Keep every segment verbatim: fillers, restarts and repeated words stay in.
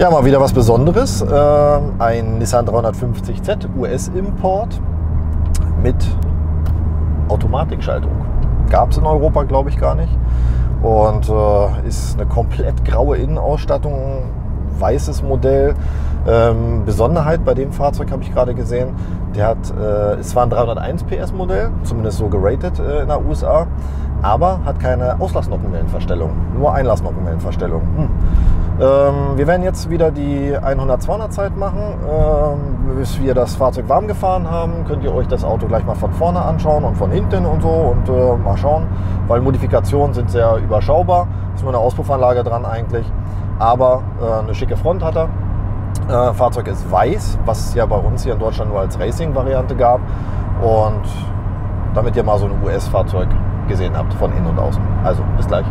Ja, mal wieder was Besonderes. Äh, ein Nissan dreihundertfünfzig Z U S-Import mit Automatikschaltung. Gab es in Europa, glaube ich, gar nicht. Und äh, ist eine komplett graue Innenausstattung, weißes Modell. Ähm, Besonderheit bei dem Fahrzeug habe ich gerade gesehen, der hat, äh, es war ein dreihunderteins P S Modell, zumindest so geratet äh, in der U S A, aber hat keine Auslassnockenwellenverstellung, nur Einlassnockenwellenverstellung. Hm. Ähm, wir werden jetzt wieder die hundert zweihundert Zeit machen, ähm, bis wir das Fahrzeug warm gefahren haben. Könnt ihr euch das Auto gleich mal von vorne anschauen und von hinten und so und äh, mal schauen, weil Modifikationen sind sehr überschaubar. Ist nur eine Auspuffanlage dran eigentlich, aber äh, eine schicke Front hat er. Äh, Fahrzeug ist weiß, was es ja bei uns hier in Deutschland nur als Racing-Variante gab. Und damit ihr mal so ein U S-Fahrzeug gesehen habt, von innen und außen. Also, bis gleich.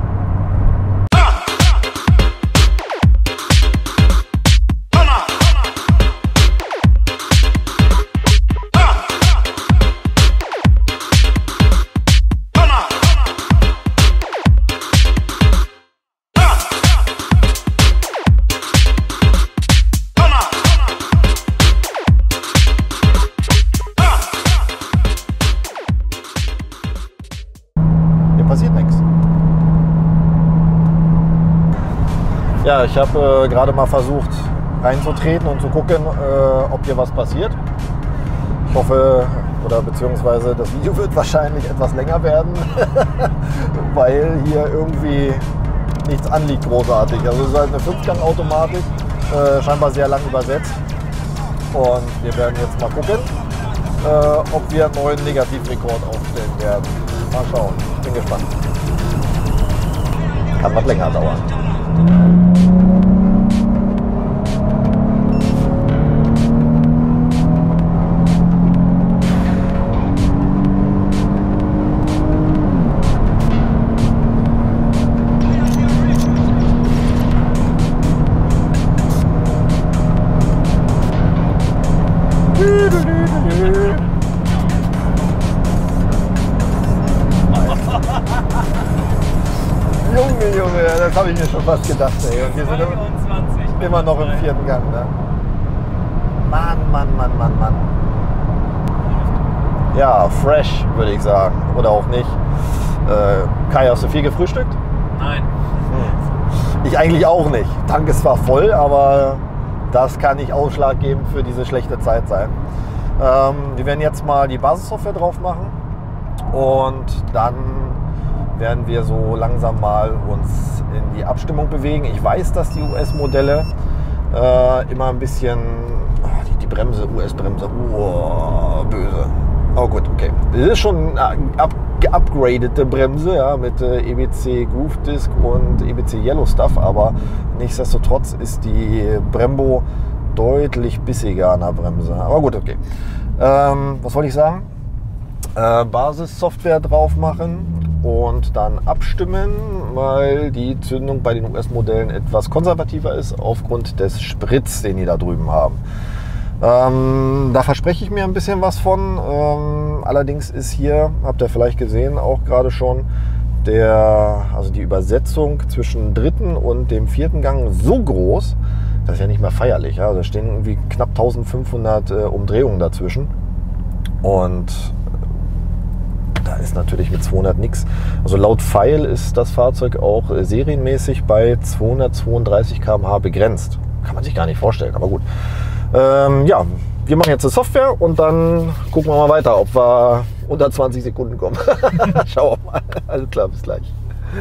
Passiert nichts. Ja, ich habe äh, gerade mal versucht reinzutreten und zu gucken, äh, ob hier was passiert. Ich hoffe, oder beziehungsweise das Video wird wahrscheinlich etwas länger werden, weil hier irgendwie nichts anliegt großartig. Also es ist halt eine Fünfgang-Automatik, äh, scheinbar sehr lang übersetzt. Und wir werden jetzt mal gucken, äh, ob wir einen neuen Negativrekord aufstellen werden. Mal schauen, bin gespannt. Kann was länger dauern. Junge, Junge, das habe ich mir schon fast gedacht, ey. Und wir sind immer, immer noch im vierten Gang, ne? Mann, Mann, Mann, Mann, Mann. Ja, fresh, würde ich sagen. Oder auch nicht. Äh, Kai, hast du viel gefrühstückt? Nein. Hm. Ich eigentlich auch nicht. Tank ist zwar voll, aber das kann nicht ausschlaggebend für diese schlechte Zeit sein. Ähm, wir werden jetzt mal die Basissoftware drauf machen und dann werden wir so langsam mal uns in die Abstimmung bewegen. Ich weiß, dass die U S-Modelle äh, immer ein bisschen, oh, die, die Bremse, U S-Bremse, oh, böse. Oh gut, okay. Das ist schon eine up, geupgradete Bremse, ja, mit äh, E B C Groove Disc und E B C Yellow Stuff, aber nichtsdestotrotz ist die Brembo deutlich bissiger an der Bremse. Aber gut, okay. Ähm, was wollte ich sagen? Äh, Basissoftware drauf machen und dann abstimmen, weil die Zündung bei den U S-Modellen etwas konservativer ist aufgrund des Sprits, den die da drüben haben. Ähm, da verspreche ich mir ein bisschen was von. Ähm, allerdings ist hier, habt ihr vielleicht gesehen, auch gerade schon, der, also die Übersetzung zwischen dritten und dem vierten Gang so groß, das ist ja nicht mehr feierlich. Ja? Da stehen irgendwie knapp eintausendfünfhundert äh, Umdrehungen dazwischen. Und da ist natürlich mit zweihundert nichts. Also laut Pfeil ist das Fahrzeug auch serienmäßig bei zweihundertzweiunddreißig Kilometer pro Stunde begrenzt. Kann man sich gar nicht vorstellen, aber gut. Ähm, ja, wir machen jetzt eine Software und dann gucken wir mal weiter, ob wir unter zwanzig Sekunden kommen. Schauen wir mal. Alles klar, bis gleich.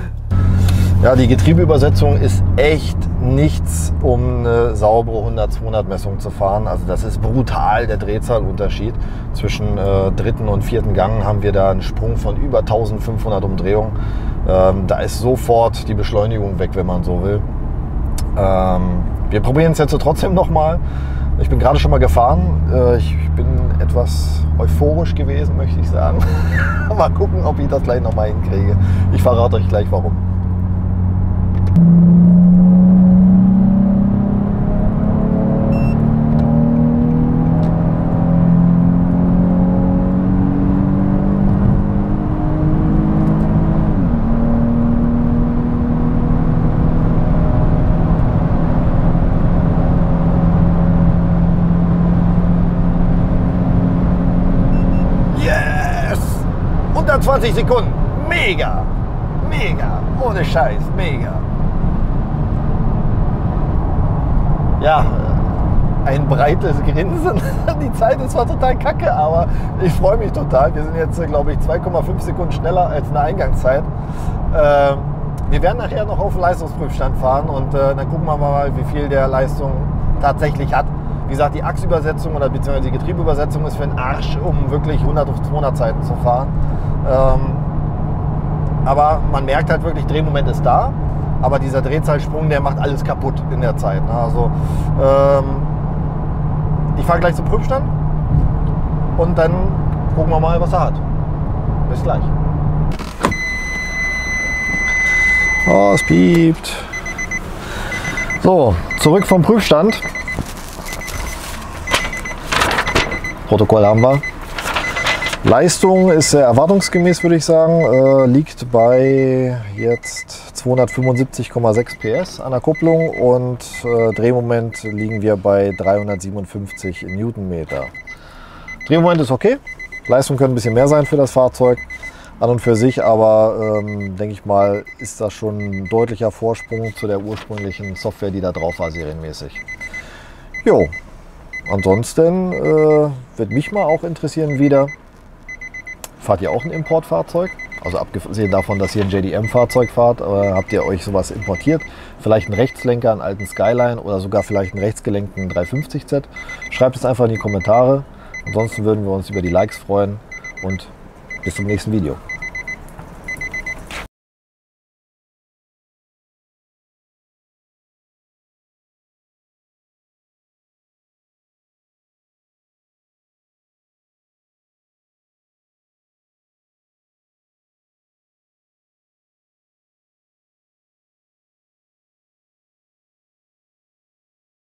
Ja, die Getriebeübersetzung ist echt nichts, um eine saubere hundert zweihundert Messung zu fahren. Also das ist brutal, der Drehzahlunterschied. Zwischen äh, dritten und vierten Gang haben wir da einen Sprung von über eintausendfünfhundert Umdrehungen. Ähm, da ist sofort die Beschleunigung weg, wenn man so will. Ähm, wir probieren es jetzt trotzdem nochmal. Ich bin gerade schon mal gefahren. Äh, ich bin etwas euphorisch gewesen, möchte ich sagen. Mal gucken, ob ich das gleich nochmal hinkriege. Ich verrate euch gleich, warum. hundertzwanzig Sekunden. Mega. Mega. Ohne Scheiß. Mega. Ja, ein breites Grinsen. Die Zeit ist zwar total kacke, aber ich freue mich total. Wir sind jetzt, glaube ich, zwei Komma fünf Sekunden schneller als in der Eingangszeit. Ähm, wir werden nachher noch auf den Leistungsprüfstand fahren und äh, dann gucken wir mal, wie viel der Leistung tatsächlich hat. Wie gesagt, die Achsübersetzung oder beziehungsweise die Getriebeübersetzung ist für den Arsch, um wirklich hundert auf zweihundert Zeiten zu fahren. Ähm, aber man merkt halt wirklich, Drehmoment ist da, aber dieser Drehzahlsprung, der macht alles kaputt in der Zeit. Also ähm, ich fahre gleich zum Prüfstand und dann gucken wir mal, was er hat. Bis gleich. Oh, es piept. So, zurück vom Prüfstand. Protokoll haben wir. Leistung ist sehr erwartungsgemäß, würde ich sagen. Äh, liegt bei jetzt zweihundertfünfundsiebzig Komma sechs P S an der Kupplung und äh, Drehmoment liegen wir bei dreihundertsiebenundfünfzig Newtonmeter. Drehmoment ist okay. Leistung könnte ein bisschen mehr sein für das Fahrzeug an und für sich, aber ähm, denke ich mal, ist das schon ein deutlicher Vorsprung zu der ursprünglichen Software, die da drauf war, serienmäßig. Jo. Ansonsten äh, wird mich mal auch interessieren wieder, fahrt ihr auch ein Importfahrzeug? Also abgesehen davon, dass ihr ein J D M-Fahrzeug fahrt, äh, habt ihr euch sowas importiert? Vielleicht einen Rechtslenker, einen alten Skyline oder sogar vielleicht einen rechtsgelenkten dreihundertfünfzig Z? Schreibt es einfach in die Kommentare. Ansonsten würden wir uns über die Likes freuen und bis zum nächsten Video.